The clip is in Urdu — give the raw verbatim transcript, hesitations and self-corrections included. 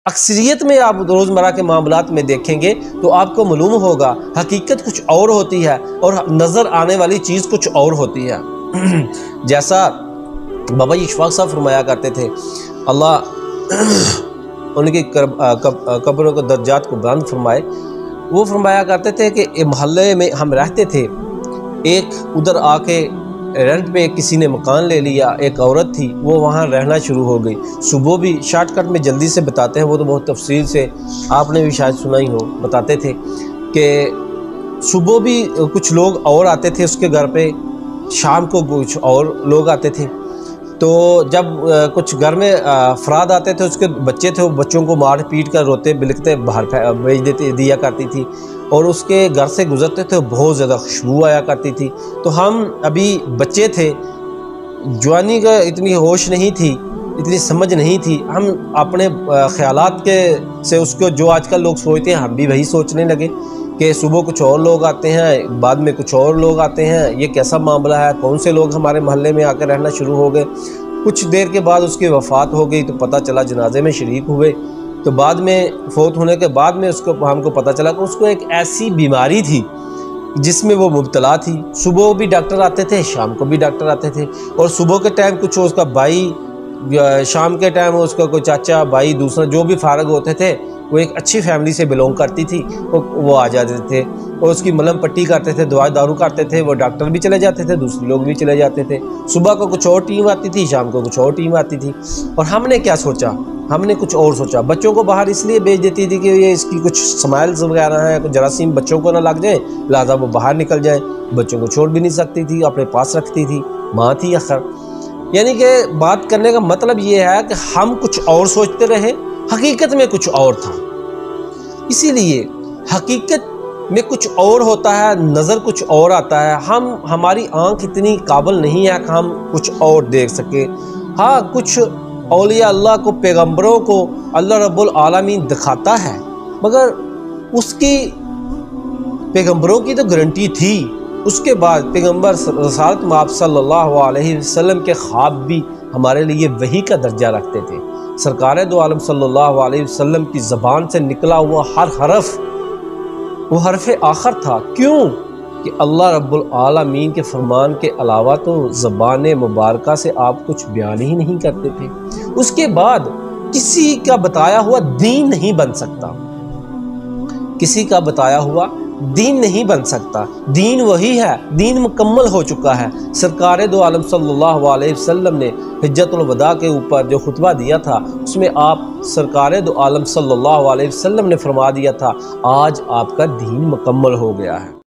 اکثریت میں آپ روزمرہ کے معاملات میں دیکھیں گے تو آپ کو معلوم ہوگا حقیقت کچھ اور ہوتی ہے اور نظر آنے والی چیز کچھ اور ہوتی ہے۔ جیسا بابا جی اشفاق صاحب فرمایا کرتے تھے، اللہ ان کی قبروں کو درجات کو بلند فرمائے، وہ فرمایا کرتے تھے کہ محلے میں ہم رہتے تھے، ایک ادھر آ کے رینٹ پہ کسی نے مکان لے لیا، ایک عورت تھی وہ وہاں رہنا شروع ہو گئی۔ صبح بھی شارٹ کٹ میں جلدی سے بتاتے ہیں، وہ تو بہت تفصیل سے آپ نے بھی شاید سنا ہی ہو، بتاتے تھے کہ صبح بھی کچھ لوگ اور آتے تھے اس کے گھر پہ، شام کو کچھ اور لوگ آتے تھے۔ تو جب کچھ گھر میں افراد آتے تھے، اس کے بچے تھے، وہ بچوں کو مار پیٹ کر روتے بلکتے باہر بھیج دیتے دیا کرتی تھی، اور اس کے گھر سے گزرتے تھے بہت زیادہ خوشبو آیا کرتی تھی۔ تو ہم ابھی بچے تھے، جوانی کا اتنی ہوش نہیں تھی، اتنی سمجھ نہیں تھی، ہم اپنے خیالات کے سے اس کو جو آج کل لوگ سوچتے ہیں ہم بھی وہی سوچنے لگے کہ صبح کچھ اور لوگ آتے ہیں، بعد میں کچھ اور لوگ آتے ہیں، یہ کیسا معاملہ ہے، کون سے لوگ ہمارے محلے میں آ کر رہنا شروع ہو گئے۔ کچھ دیر کے بعد اس کی وفات ہو گئی تو پتہ چلا، جنازے میں شریک ہوئے تو بعد میں فوت ہونے کے بعد میں اس کو ہم کو پتہ چلا کہ اس کو ایک ایسی بیماری تھی جس میں وہ مبتلا تھی۔ صبح بھی ڈاکٹر آتے تھے، شام کو بھی ڈاکٹر آتے تھے، اور صبح کے ٹائم کچھ اس کا بھائی، شام کے ٹائم اس کا کوئی چاچا بھائی دوسرا جو بھی فارغ ہوتے تھے، وہ ایک اچھی فیملی سے بلونگ کرتی تھی، وہ آ جاتے تھے اور اس کی ملم پٹی کرتے تھے، دوا دارو کرتے تھے، وہ ڈاکٹر بھی چلے جاتے تھے، دوسرے لوگ بھی چلے جاتے تھے۔ صبح کو کچھ اور ٹیم آتی تھی، شام کو کچھ اور ٹیم آتی تھی، اور ہم نے کیا سوچا، ہم نے کچھ اور سوچا۔ بچوں کو باہر اس لیے بھیج دیتی تھی کہ یہ اس کی کچھ سمائلز وغیرہ ہیں، کچھ جراثیم بچوں کو نہ لگ جائیں، لہٰذا وہ باہر نکل جائیں۔ بچوں کو چھوڑ بھی نہیں سکتی تھی، اپنے پاس رکھتی تھی، ماں تھی آخر۔ یعنی کہ بات کرنے کا مطلب یہ ہے کہ ہم کچھ اور سوچتے رہے، حقیقت میں کچھ اور تھا۔ اسی لیے حقیقت میں کچھ اور ہوتا ہے، نظر کچھ اور آتا ہے، ہم ہماری آنکھ اتنی قابل نہیں ہے کہ ہم کچھ اور دیکھ سکیں۔ ہاں، کچھ اولیاء اللہ کو، پیغمبروں کو اللہ رب العالمین دکھاتا ہے، مگر اس کی پیغمبروں کی تو گارنٹی تھی۔ اس کے بعد پیغمبر رسالت مآب صلی اللہ علیہ وسلم کے خواب بھی ہمارے لیے وحی کا درجہ رکھتے تھے۔ سرکار دو عالم صلی اللہ علیہ وسلم کی زبان سے نکلا ہوا ہر حرف وہ حرف آخر تھا۔ کیوں؟ کہ اللہ رب العالمین کے فرمان کے علاوہ تو زبان مبارکہ سے آپ کچھ بیان ہی نہیں کرتے تھے۔ اس کے بعد کسی کا بتایا ہوا دین نہیں بن سکتا، کسی کا بتایا ہوا دین نہیں بن سکتا۔ دین وہی ہے، دین مکمل ہو چکا ہے۔ سرکار دو عالم صلی اللہ علیہ وسلم نے حجت الوداع کے اوپر جو خطبہ دیا تھا، اس میں آپ سرکار دو عالم صلی اللہ علیہ وسلم نے فرما دیا تھا، آج آپ کا دین مکمل ہو گیا ہے۔